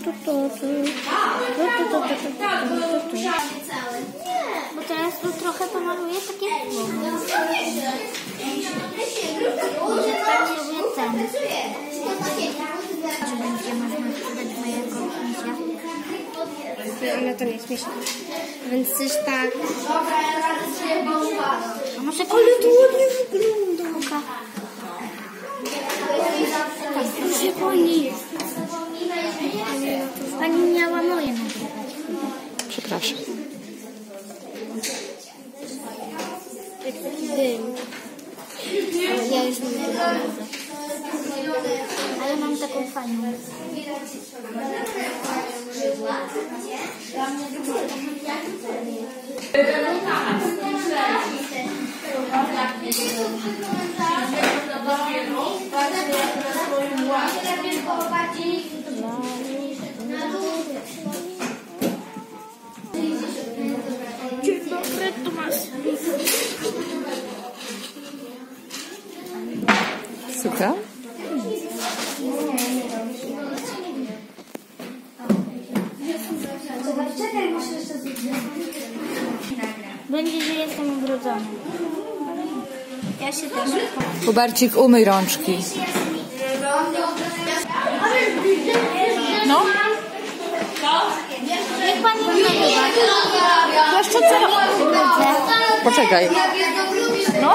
Bo teraz tu trochę pomaluję takie może tak sobie ten. Czy będzie można sprzedać mojego księcia? Ale to nie jest śmieszne. Więc coś tak. A może Ale to ładnie wygląda. Tak, proszę pani. Pani miała moje nagrywać. Przepraszam. Jak taki dym. Ja już nie wiem. Ale mam taką fajną. Dzień dobry, Tomasz. Słucham? Będzie, że jestem ogrodzony. Ja się też. Kubercik, umyj rączki. No? Niech pani nie nagrywa. Jeszcze co? Poczekaj. No?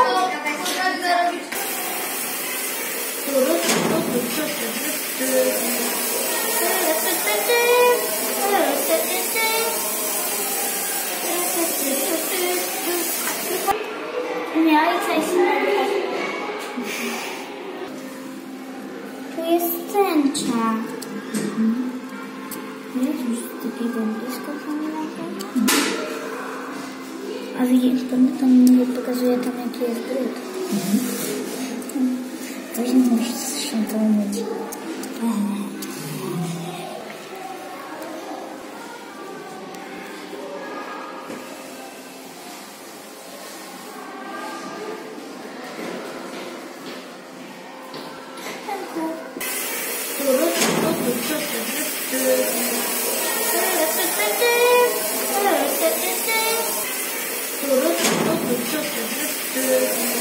Nie, ale co jest? Tu jest tęcza. Jest już takiego blisko pamiętam. A widzisz, tam mi pokazuje tam jaki jest brud. Później musisz się to umyć. Thank you.